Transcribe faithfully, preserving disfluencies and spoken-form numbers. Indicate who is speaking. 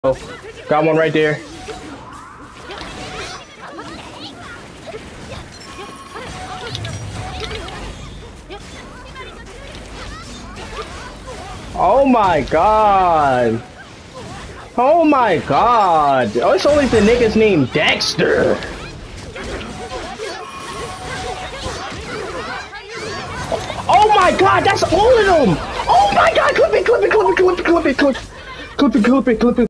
Speaker 1: Oh, got one right there. Oh my god. Oh my god. Oh, it's always the nigga's name Dexter. Oh my god, that's all of them. Oh my god, clip it, clip it, clip it, clip it, clip it, clip it, clip it, clip it, clip it.